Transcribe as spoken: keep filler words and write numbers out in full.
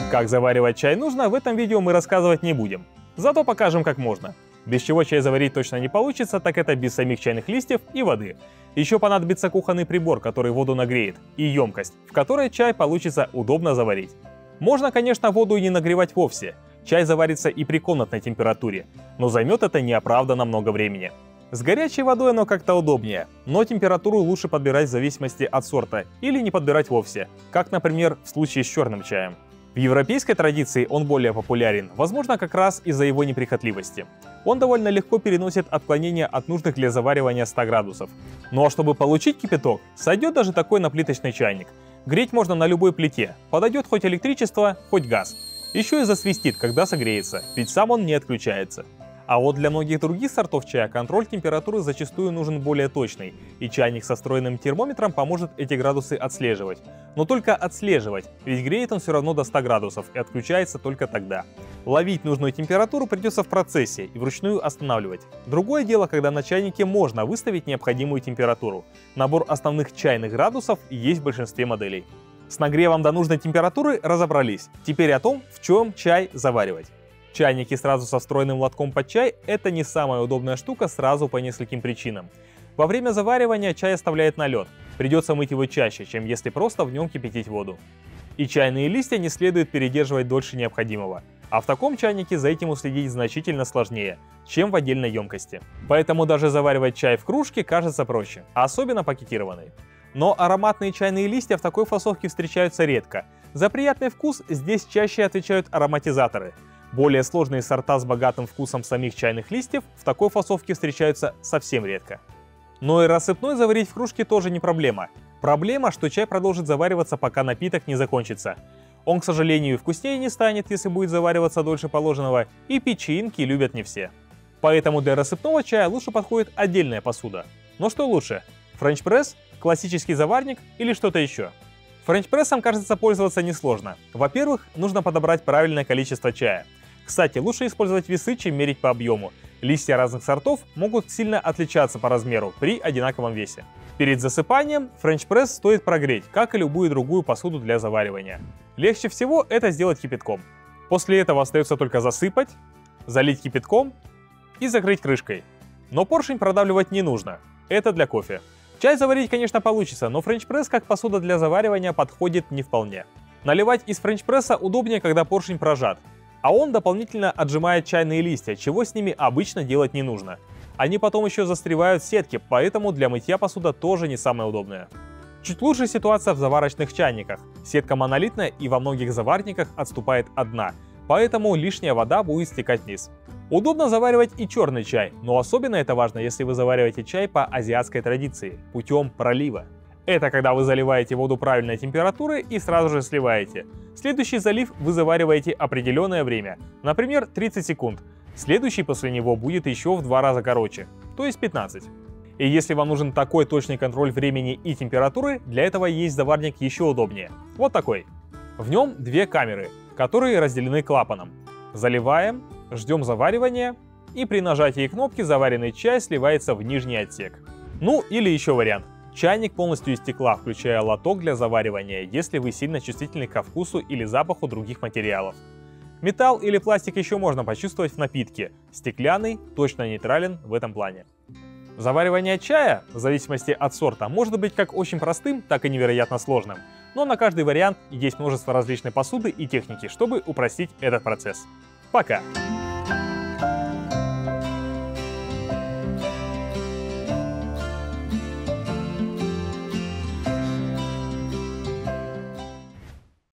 Как заваривать чай нужно, в этом видео мы рассказывать не будем. Зато покажем, как можно. Без чего чай заварить точно не получится, так это без самих чайных листьев и воды. Еще понадобится кухонный прибор, который воду нагреет, и емкость, в которой чай получится удобно заварить. Можно, конечно, воду и не нагревать вовсе. Чай заварится и при комнатной температуре, но займет это неоправданно много времени. С горячей водой оно как-то удобнее, но температуру лучше подбирать в зависимости от сорта или не подбирать вовсе, как, например, в случае с черным чаем. В европейской традиции он более популярен, возможно, как раз из-за его неприхотливости. Он довольно легко переносит отклонения от нужных для заваривания ста градусов. Ну а чтобы получить кипяток, сойдет даже такой наплиточный чайник. Греть можно на любой плите, подойдет хоть электричество, хоть газ. Еще и засвистит, когда согреется, ведь сам он не отключается. А вот для многих других сортов чая контроль температуры зачастую нужен более точный, и чайник со встроенным термометром поможет эти градусы отслеживать. Но только отслеживать, ведь греет он все равно до ста градусов и отключается только тогда. Ловить нужную температуру придется в процессе и вручную останавливать. Другое дело, когда на чайнике можно выставить необходимую температуру. Набор основных чайных градусов есть в большинстве моделей. С нагревом до нужной температуры разобрались. Теперь о том, в чем чай заваривать. Чайники сразу со встроенным лотком под чай – это не самая удобная штука сразу по нескольким причинам. Во время заваривания чай оставляет налет, придется мыть его чаще, чем если просто в нем кипятить воду. И чайные листья не следует передерживать дольше необходимого, а в таком чайнике за этим уследить значительно сложнее, чем в отдельной емкости. Поэтому даже заваривать чай в кружке кажется проще, особенно пакетированный. Но ароматные чайные листья в такой фасовке встречаются редко. За приятный вкус здесь чаще отвечают ароматизаторы. Более сложные сорта с богатым вкусом самих чайных листьев в такой фасовке встречаются совсем редко. Но и рассыпной заварить в кружке тоже не проблема. Проблема, что чай продолжит завариваться, пока напиток не закончится. Он, к сожалению, и вкуснее не станет, если будет завариваться дольше положенного, и печеньки любят не все. Поэтому для рассыпного чая лучше подходит отдельная посуда. Но что лучше? Френч-пресс, классический заварник или что-то еще? Френч-прессом, кажется, пользоваться несложно. Во-первых, нужно подобрать правильное количество чая. Кстати, лучше использовать весы, чем мерить по объему. Листья разных сортов могут сильно отличаться по размеру при одинаковом весе. Перед засыпанием френч-пресс стоит прогреть, как и любую другую посуду для заваривания. Легче всего это сделать кипятком. После этого остается только засыпать, залить кипятком и закрыть крышкой. Но поршень продавливать не нужно, это для кофе. Чай заварить, конечно, получится, но френч-пресс как посуда для заваривания подходит не вполне. Наливать из френч-пресса удобнее, когда поршень прожат, а он дополнительно отжимает чайные листья, чего с ними обычно делать не нужно. Они потом еще застревают в сетке, поэтому для мытья посуда тоже не самая удобная. Чуть лучше ситуация в заварочных чайниках. Сетка монолитная и во многих заварниках отступает от дна, поэтому лишняя вода будет стекать вниз. Удобно заваривать и черный чай, но особенно это важно, если вы завариваете чай по азиатской традиции, путем пролива. Это когда вы заливаете воду правильной температуры и сразу же сливаете. Следующий залив вы завариваете определенное время, например, тридцать секунд. Следующий после него будет еще в два раза короче, то есть пятнадцать. И если вам нужен такой точный контроль времени и температуры, для этого есть заварник еще удобнее. Вот такой. В нем две камеры, которые разделены клапаном. Заливаем, ждем заваривания, и при нажатии кнопки заваренный чай сливается в нижний отсек. Ну или еще вариант. Чайник полностью из стекла, включая лоток для заваривания, если вы сильно чувствительны ко вкусу или запаху других материалов. Металл или пластик еще можно почувствовать в напитке. Стеклянный точно нейтрален в этом плане. Заваривание чая, в зависимости от сорта, может быть как очень простым, так и невероятно сложным. Но на каждый вариант есть множество различной посуды и техники, чтобы упростить этот процесс. Пока!